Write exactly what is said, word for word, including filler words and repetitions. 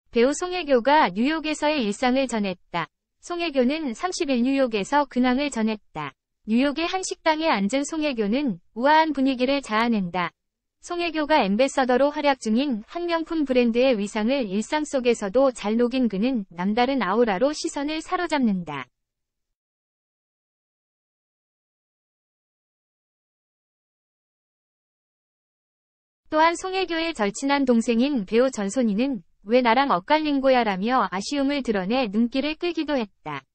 배우 송혜교가 뉴욕에서의 일상을 전했다. 송혜교는 삼십 일 뉴욕에서 근황을 전했다. 뉴욕의 한 식당에 앉은 송혜교는 우아한 분위기를 자아낸다. 송혜교가 앰베서더로 활약 중인 한 명품 브랜드의 위상을 일상 속에서도 잘 녹인 그는 남다른 아우라로 시선을 사로잡는다. 또한 송혜교의 절친한 동생인 배우 전소니는 왜 나랑 엇갈린 거야 라며 아쉬움을 드러내 눈길을 끌기도 했다.